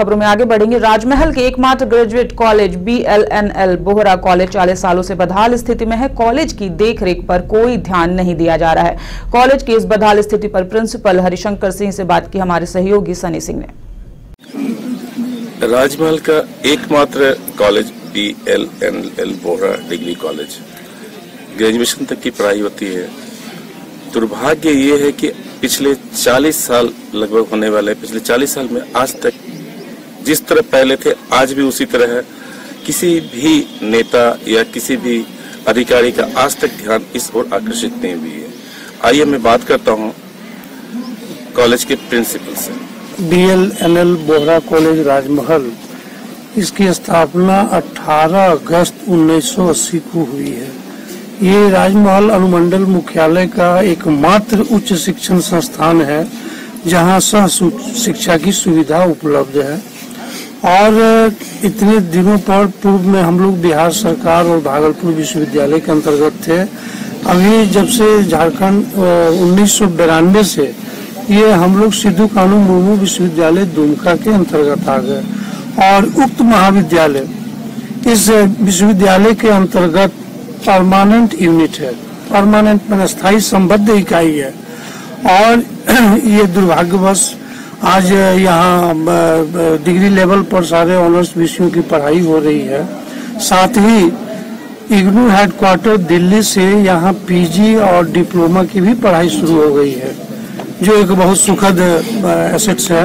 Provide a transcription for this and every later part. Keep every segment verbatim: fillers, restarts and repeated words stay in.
खबरों में आगे बढ़ेंगे। राजमहल के एकमात्र graduate college B L N L Bohra college चालीस सालों से बदहाल स्थिति में है। कॉलेज की देखरेख पर कोई ध्यान नहीं दिया जा रहा है। कॉलेज की इस बदहाल स्थिति पर प्रिंसिपल हरिशंकर सिंह से बात की हमारे सहयोगी सनी सिंह ने। राजमहल का एकमात्र college B L N L Bohra degree college, graduation तक की पढ़ाई होती है। दुर्भाग्य ये है कि पिछले चालीस साल लगभग होने वाले पिछले चालीस साल में आज तक जिस तरह पहले थे आज भी उसी तरह है। किसी भी नेता या किसी भी अधिकारी का आज तक ध्यान इस ओर आकर्षित नहीं हुई है। आइए मैं बात करता हूँ कॉलेज के प्रिंसिपल से। B L N L Bohra college Rajmahal, इसकी स्थापना अठारह अगस्त उन्नीस सौ अस्सी को हुई है। ये राजमहल अनुमंडल मुख्यालय का एकमात्र उच्च शिक्षण संस्थान है जहां सह शिक्षा की सुविधा उपलब्ध है। और इतने दिनों पर पूर्व में हम लोग बिहार सरकार और भागलपुर विश्वविद्यालय के अंतर्गत थे। अभी जब से झारखंड उन्नीस सौ बिरानवे से ये हम लोग सिद्धू कानू मुर्मू विश्वविद्यालय दुमका के अंतर्गत आ गए और उक्त महाविद्यालय इस विश्वविद्यालय के अंतर्गत परमानेंट यूनिट है। परमानेंट में स्थायी संबद्ध इकाई है। और ये दुर्भाग्यवश आज यहाँ डिग्री लेवल पर सारे ऑनर्स विषयों की पढ़ाई हो रही है। साथ ही इग्नू हेडक्वार्टर दिल्ली से यहाँ पीजी और डिप्लोमा की भी पढ़ाई शुरू हो गई है, जो एक बहुत सुखद एसेट्स है।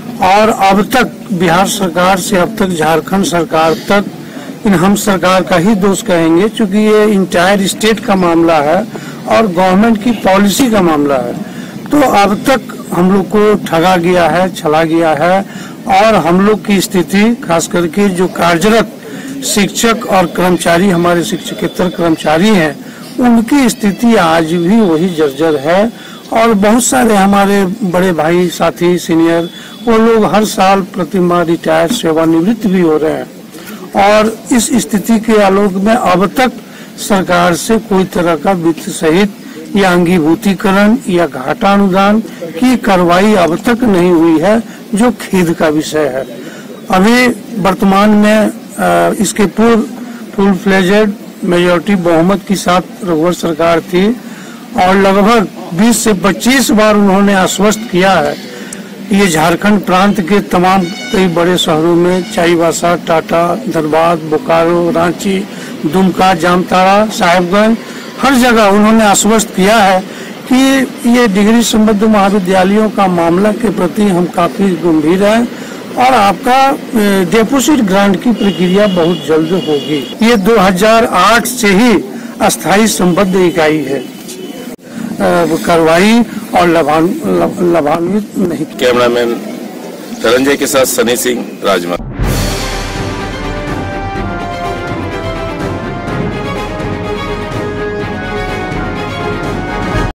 और अब तक बिहार सरकार से अब तक झारखंड सरकार तक इन हम सरकार का ही दोष कहेंगे, क्योंकि ये इंटायर स्टेट का मामला है और गवर्नमेंट की पॉलिसी का मामला है। तो अब तक हम लोग को ठगा गया है, छला गया है। और हम लोग की स्थिति खास करके जो कार्यरत शिक्षक और कर्मचारी, हमारे शिक्षकेतर कर्मचारी हैं, उनकी स्थिति आज भी वही जर्जर है। और बहुत सारे हमारे बड़े भाई साथी सीनियर वो लोग हर साल प्रतिमा रिटायर सेवानिवृत्त भी हो रहे हैं। और इस स्थिति के आलोक में अब तक सरकार से कोई तरह का वित्त सहित या अंगीभूतीकरण या घाटा अनुदान की कार्रवाई अब तक नहीं हुई है, जो खेद का विषय है। अभी वर्तमान में इसके पूर्व फुल फ्लेजेड मेजोरिटी बहुमत के साथ रघुवर सरकार थी और लगभग बीस से पच्चीस बार उन्होंने आश्वस्त किया है। ये झारखंड प्रांत के तमाम कई बड़े शहरों में चाईबासा, टाटा, धनबाद, बोकारो, रांची, दुमका, जामताड़ा, साहेबगंज, हर जगह उन्होंने आश्वस्त किया है कि ये डिग्री संबद्ध महाविद्यालयों का मामला के प्रति हम काफी गंभीर हैं और आपका डिपॉजिट ग्रांट की प्रक्रिया बहुत जल्द होगी। ये दो हज़ार आठ से ही अस्थायी संबद्ध इकाई है। कार्रवाई और लाभान्वित नहीं। कैमरामैन धनंजय के साथ सनी सिंह, राजमहल।